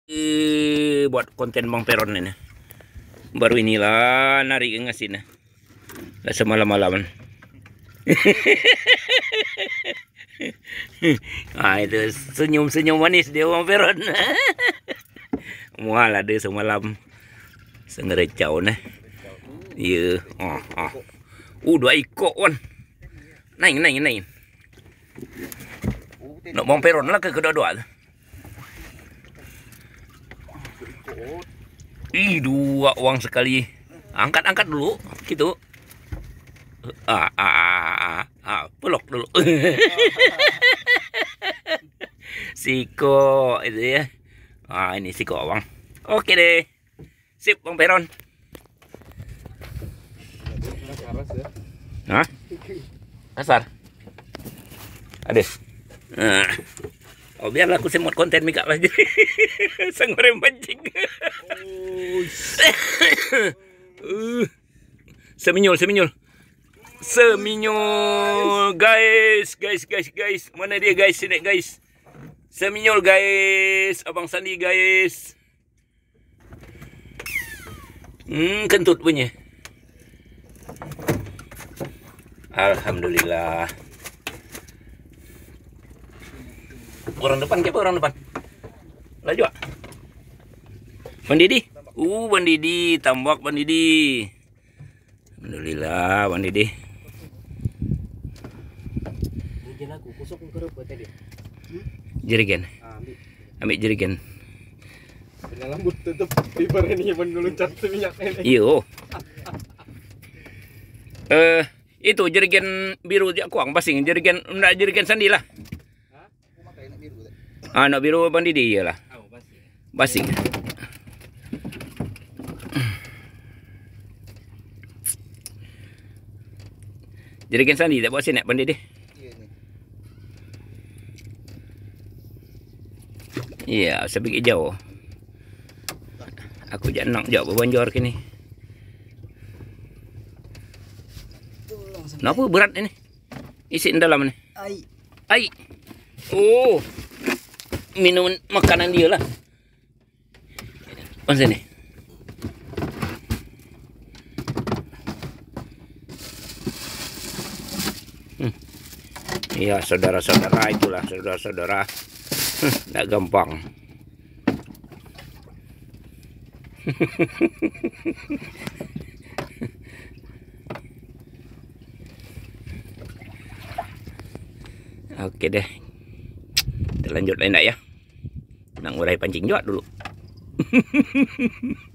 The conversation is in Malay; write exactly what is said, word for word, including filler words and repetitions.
Eh, buat konten Bang Peron ini. Baru inilah narik ngasin. Lah semalam-malaman. Ah itu senyum-senyum manis dia Bang Peron. Mual ada semalam. Sengerecau nah. Iya, oh, oh. Uh, dua ikut wan. Naik, naik, naik. Nak Bang Peron lah ke kedua-dua. Ih, dua uang sekali. Angkat-angkat dulu, gitu. Ah, ah, ah, ah, ah. Pelok dulu. Siko itu ya. Ah, ini siko bang. Oke deh. Sip Bang Peron. Hah? Kasar. Ada. Nah. Oh biarlah aku semut konten mika lagi. Sang goreng pancing. uh. Seminyol, seminyol. Seminyol, guys, guys, guys, guys. Mana dia guys? Sini guys. Seminyol guys, Abang Sandi guys. Hmm, kentut punya. Alhamdulillah. Orang depan, siapa orang depan? Laju ah. Bang Didi. Uh, Bang Didi, tambak Bang Didi. Alhamdulillah Bang Didi. Jerigen. Ambil jerigen. Lambut tutup piper ini mengeluncur minyak ini. Iyo. Eh, itu jerigen biru jak kuang basing, jerigen ndak jerigen Sandi lah. Ah, nak biru Bang Didi iyalah. Basing. Jerigen Sandi tak buat sini Bang Didi. Iya, sebik jauh. Aku jangan nak jauh berbanjor kini. Kenapa berat ini? Isi dalam ni. Ai. Ai. Oh. Minum makanan dia lah. Mana sini? Hmm. Ya saudara-saudara itulah saudara-saudara. Tak gampang. Oke deh. Kita lanjut lain tak ya. Nak ngurai pancing juga dulu.